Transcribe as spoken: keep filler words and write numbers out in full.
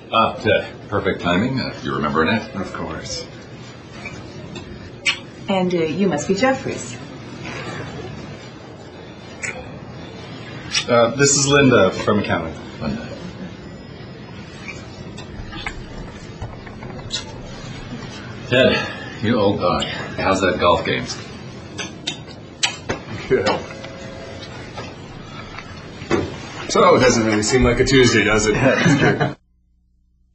Ah, Ted. Perfect timing. Uh, you remember Annette? Of course. And uh, you must be Jeffries. Uh, this is Linda from accounting. Linda. Ted, you old dog. How's that golf game? Good. So it doesn't really seem like a Tuesday, does it?